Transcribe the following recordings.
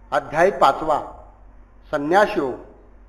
अध्याय 5 संन्यास योग.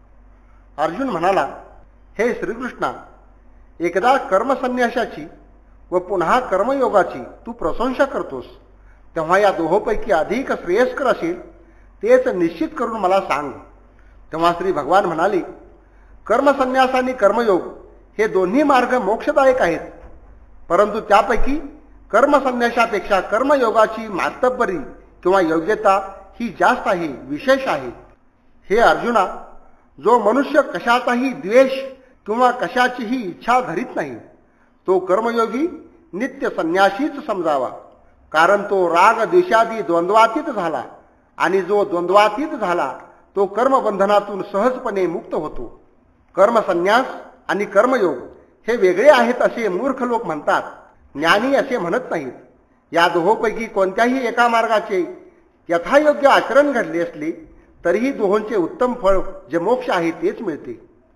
अर्जुन म्हणाला, हे श्रीकृष्णा, एकदा कर्मसन्यासाची व पुन्हा कर्मयोगाची तू प्रशंसा करतोस, तेव्हा या दोहोपैकी अधिक श्रेयस्कर असेल तेच निश्चित करून मला सांग. तेव्हा श्री भगवान म्हणाले, कर्मसन्यास आणि कर्मयोग हे दोन्ही मार्ग मोक्षदायक आहेत, परंतु त्यापैकी कर्मसन्यासापेक्षा कर्मयोगाची मातब्बरी किंवा योग्यता ही जास्त आहे, विशेष आहे. हे अर्जुना, जो मनुष्य कशाचाही द्वेष किंवा कशाचीही इच्छा धरीत नाही तो कर्मयोगी नित्य संन्यासीच समजावा, कारण तो राग द्वेषादी द्वंद्वातीत झाला, आणि जो द्वंद्वातीत झाला तो कर्मबंधनातून सहजपणे मुक्त होतो. कर्मसन्यास आणि कर्मयोग हे वेगळे आहेत असे मूर्ख लोक म्हणतात, ज्ञानी असे म्हणत नाहीत. या दोहोपैकी कोणत्याही एका मार्गाचे यथायोग्य आचरण घडले असले तरीही दोहोंचे उत्तम फळ जे मोक्ष आहे तेच मिळते.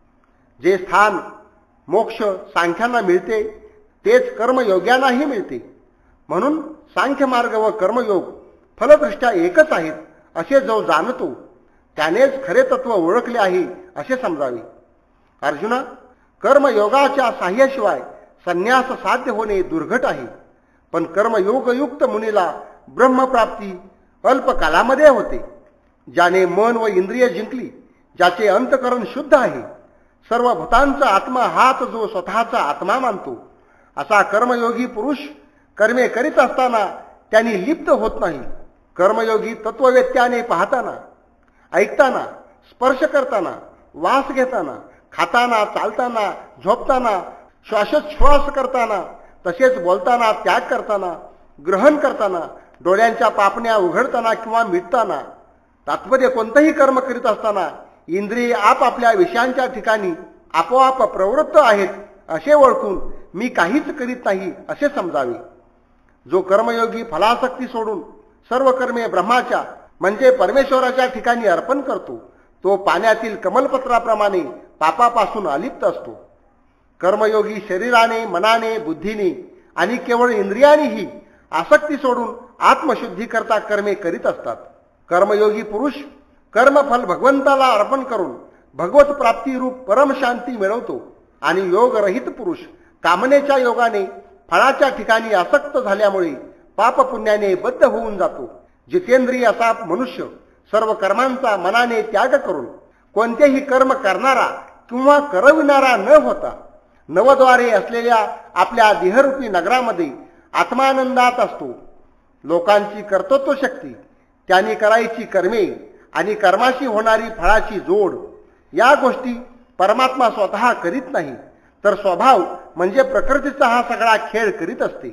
जे स्थान मोक्ष सांख्यांना मिळते तेच कर्मयोग्यांनाही मिळते. म्हणून सांख्य मार्ग व कर्मयोग फलदृष्ट्या एकच आहेत असे जो जाणतो त्यानेच खरे तत्व ओळखले आहे असे समजावे. अर्जुना, कर्मयोगाच्या साह्याशिवाय संन्यास साध्य होणे दुर्घट आहे, पण कर्मयोगयुक्त मुनीला ब्रह्मप्राप्ती अल्पकालामध्ये होते. ज्याने मन व इंद्रिय जिंकली, ज्याचे अंतकरण शुद्ध आहे, सर्व भूतांचा आत्मा हाच जो स्वतःचा आत्मा मानतो, असा कर्मयोगी पुरुष कर्मे करीत असताना त्यांनी लिप्त होत नाही. कर्मयोगी तत्ववेत्याने पाहताना, ऐकताना, स्पर्श करताना, वास घेताना, खाताना, चालताना, झोपताना, श्वासोच्छ्वास करताना, तसेच बोलताना, त्याग करताना, ग्रहण करताना, डोळ्यांच्या पापण्या उघडताना किंवा मिटताना, तात्पर्य कोणतेही कर्म करीत असताना इंद्रिय आपापल्या विषयांच्या ठिकाणी आपोआप प्रवृत्त आहेत असे ओळखून मी काहीच करीत नाही असे समजावे. जो कर्मयोगी फलासक्ती सोडून सर्व कर्मे ब्रह्माच्या म्हणजे परमेश्वराच्या ठिकाणी अर्पण करतो तो पाण्यातील कमलपत्राप्रमाणे पापापासून अलिप्त असतो. कर्मयोगी शरीराने, मनाने, बुद्धीने आणि केवळ इंद्रियानेही आसक्ती सोडून आत्मशुद्धी करता कर्मे करीत असतात. कर्मयोगी पुरुष कर्मफल भगवंताला अर्पण करून भगवत प्राप्ती रूप परमशांती मिळवतो, आणि योगरहित पुरुष कामनेच्या योगाने फळाच्या ठिकाणी आसक्त झाल्यामुळे पापपुण्याने बद्ध होऊन जातो. जितेंद्रिय असा मनुष्य सर्व कर्मांचा मनाने त्याग करून कोणतेही कर्म करणारा किंवा करविणारा न होता नवद्वारे असलेल्या आपल्या देहरूपी नगरामध्ये आत्मानंदात असतो. लोकांची कर्तृत्व शक्ती, त्यांनी करायची कर्मे आणि कर्माशी होणारी फळाची जोड या गोष्टी परमात्मा स्वतः करीत नाही, तर स्वभाव म्हणजे प्रकृतीचा हा सगळा खेळ करीत असते.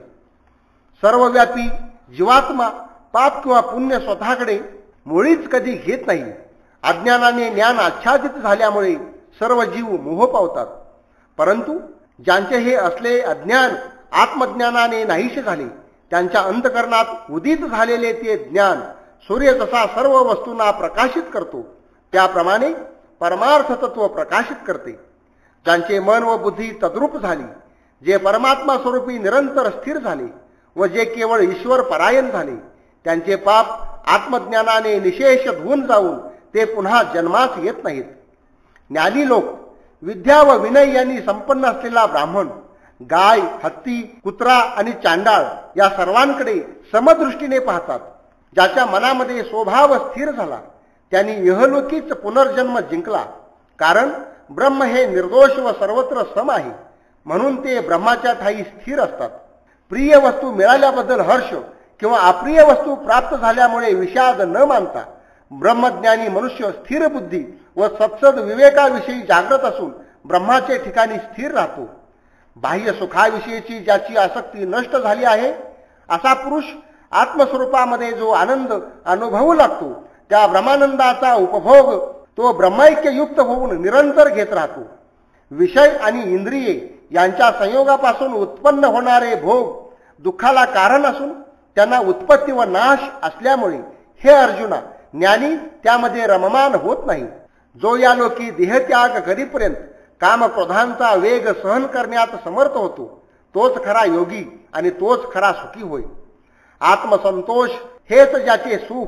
सर्वव्यापी जीवात्मा पाप किंवा पुण्य स्वतःकडे मुळीच कधी घेत नाही. अज्ञानाने ज्ञान आच्छादित झाल्यामुळे सर्व जीव मोह पावतात, परंतु ज्यांचे हे असले अज्ञान आत्मज्ञानाने नाहीसे झाले, त्यांच्या अंतकरणात उदित झालेले ते ज्ञान सूर्य जसा सर्व वस्तूंना प्रकाशित करतो त्याप्रमाणे परमार्थ तत्व प्रकाशित करते. ज्यांचे मन व बुद्धी तद्रूप झाली, जे परमात्मा स्वरूपी निरंतर स्थिर झाले व जे केवळ ईश्वर परायण झाले, त्यांचे पाप आत्मज्ञानाने निशेष धुवून जाऊन ते पुन्हा जन्मास येत नाहीत. ज्ञानी लोक विद्या व विनय यांनी संपन्न असलेला ब्राह्मण गाय, हत्ती, कुत्रा आणि चांडाळ या सर्वांकडे समदृष्टीने पाहतात. ज्याच्या मनामध्ये स्वभाव स्थिर झाला त्यांनी इहलोकीच पुनर्जन्म जिंकला, कारण ब्रह्म हे निर्दोष व सर्वत्र सम आहे, म्हणून ते ब्रह्माच्या ठाई स्थिर असतात. प्रिय वस्तू मिळाल्याबद्दल हर्ष किंवा अप्रिय वस्तू प्राप्त झाल्यामुळे विषाद न मानता ब्रह्मज्ञानी मनुष्य स्थिर बुद्धी व सत्सद विवेकाविषयी जागृत असून ब्रह्माचे ठिकाणी स्थिर राहतो. बाह्य सुखाविषयीची ज्याची आसक्ती नष्ट झाली आहे असा पुरुष आत्मस्वरूपामध्ये जो आनंद अनुभवू लागतो त्या ब्रह्मानंदाचा उपभोग तो ब्रह्मैक्ययुक्त होऊन निरंतर घेत राहतो. विषय आणि इंद्रिये यांच्या संयोगापासून उत्पन्न होणारे भोग दुःखाला कारण असून त्यांना उत्पत्ती व नाश असल्यामुळे हे अर्जुना, ज्ञानी त्यामध्ये रममान होत नाही. जो या लोकी देहत्याग करीपर्यंत कामक्रोधांचा वेग सहन करण्यात समर्थ होतो तोच खरा योगी आणि तोच खरा सुखी होय. आत्मसंतोष हेच ज्याचे सुख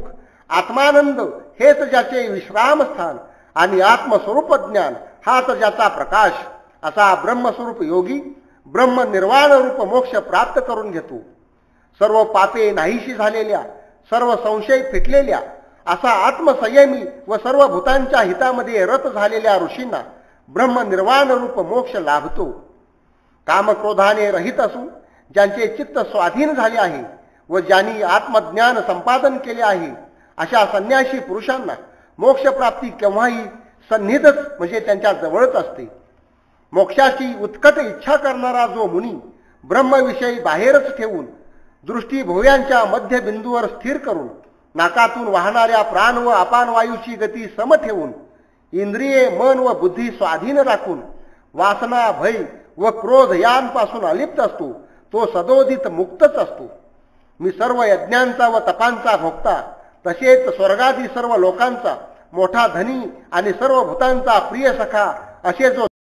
आत्मानंद हेच ज्याचे विश्रामस्थान आणि आत्मस्वरूप ज्ञान हाच ज्याचा प्रकाश, असा ब्रह्मस्वरूप योगी ब्रह्मनिर्वाण रूप मोक्ष प्राप्त करून घेतो. सर्व पापे नाहीशी झालेल्या, सर्व संशय फिटलेल्या असा आत्मसंयमी व सर्व भूतांच्या हितामध्ये रत झालेल्या ऋषींना ब्रह्मनिर्वाण रूप मोक्ष लाभतो. कामक्रोधाने रहित असून ज्यांचे चित्त स्वाधीन झाले आहे व ज्यांनी आत्मज्ञान संपादन केले आहे अशा संन्यासी पुरुषांना मोक्षप्राप्ती केव्हाही सन्निधच म्हणजे त्यांच्या जवळच असते. मोक्षाची उत्कट इच्छा करणारा जो मुनी ब्रह्मविषयी बाहेरच ठेवून दृष्टी भोयांच्या मध्यबिंदूवर स्थिर करून नाकातून वाहणाऱ्या प्राण व अपान वायूची गती सम ठेवून इंद्रिये मन व बुद्धी स्वाधीन राखून वासना भय व क्रोध यांपासून अलिप्त असतो तो सदोदित मुक्तच असतो. मी सर्व यज्ञांचा व तपांचा भोगता तसेच स्वर्गादी सर्व लोकांचा मोठा धनी आणि सर्व भूतांचा प्रिय सखा असे जो